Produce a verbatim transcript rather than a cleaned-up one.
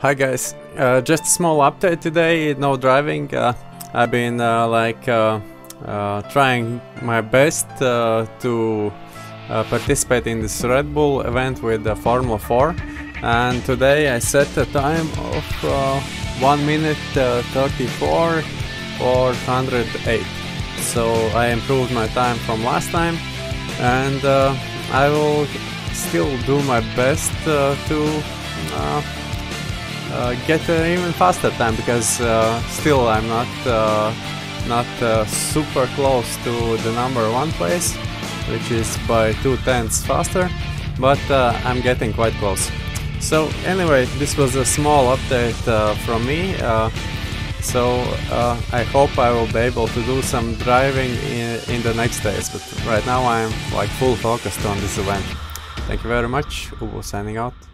Hi guys, uh, just a small update today, no driving. uh, I've been uh, like uh, uh, trying my best uh, to uh, participate in this Red Bull event with the Formula four, and today I set a time of uh, one minute uh, thirty-four four hundred eight, so I improved my time from last time, and uh, I will still do my best uh, to uh, Uh, get an even faster time, because uh, still I'm not uh, not uh, super close to the number one place, which is by two tenths faster, but uh, I'm getting quite close. So anyway, this was a small update uh, from me. Uh, so uh, I hope I will be able to do some driving in, in the next days, but right now I'm like full focused on this event. Thank you very much. Ubu signing out.